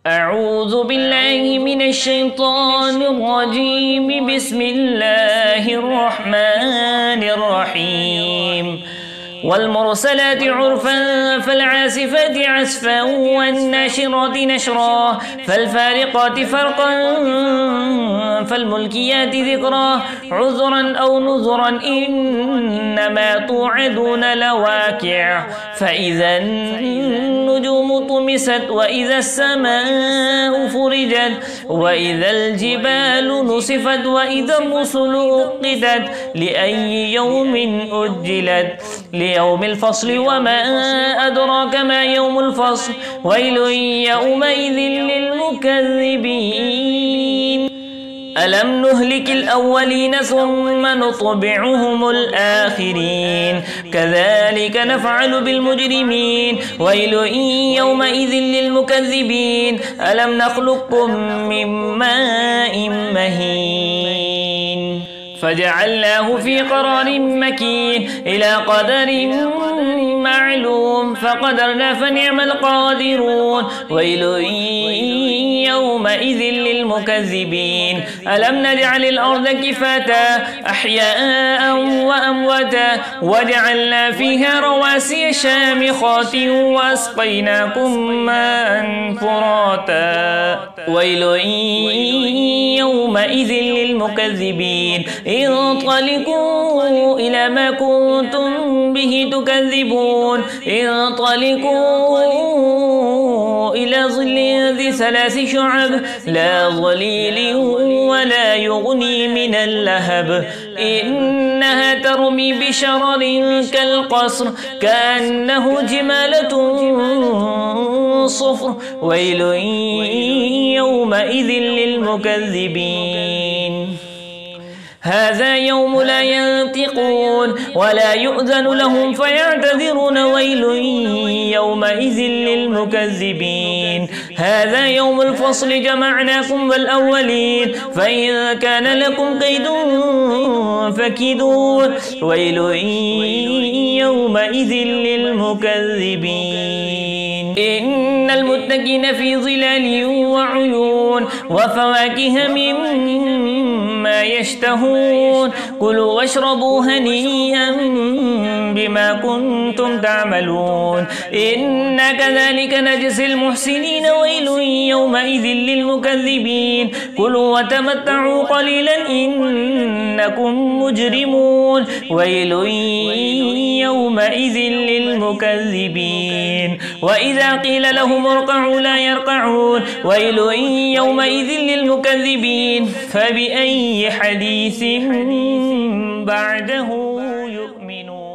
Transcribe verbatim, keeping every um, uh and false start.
أعوذ بالله من الشيطان الرجيم. بسم الله الرحمن الرحيم. والمرسلات عرفا فالعاصفات عصفا والناشرات نشرا فالفارقات فرقا فالملكيات ذكرا عذرا أو نذرا إنما توعدون لواقع. فإذا النجوم طمست وإذا السماء فرجت وإذا الجبال نصفت وإذا الرسل أقدت لأي يوم أجلت ليوم الفصل وما أدراك ما يوم الفصل ويل يومئذ للمكذبين. ألم نهلك الأولين ثم نطبعهم الآخرين كذلك نفعل بالمجرمين ويل يومئذ للمكذبين. ألم نخلقكم من ماء مهين فجعلناه في قرار مكين إلى قدر معلوم فقدرنا فنعم القادرون ويل يومئذ للمكذبين. ألم نجعل الأرض كفاتا أحياء وأمواتا وجعلنا فيها رواسي شامخات وأسقيناكم ماء فراتا ويل يومئذ للمكذبين. انطلقوا إلى ما كنتم به تكذبون انطلقوا إلى ظل ذي ثلاث شعب لا ظليل ولا يغني من اللهب إنها ترمي بشرر كالقصر كأنه جمالة صفر ويل يومئذ للمكذبين. هذا يوم لا ينطقون ولا يؤذن لهم فيعتذرون ويل يومئذ للمكذبين. هذا يوم الفصل جمعناكم والأولين فإن كان لكم كيد فكيدون ويل يومئذ للمكذبين. إن المتقين في ظلال وعيون وفواكه مما يشتهون كلوا واشربوا هنيئا بما كنتم تعملون إنا كذلك نجزي المحسنين ويل يومئذ للمكذبين. كلوا وتمتعوا قليلا إنكم مجرمون ويل يومئذ للمكذبين. وإذا قيل لهم اركعوا لا يركعون ويل يومئذ للمكذبين. فبأي حديث بعده يؤمنون.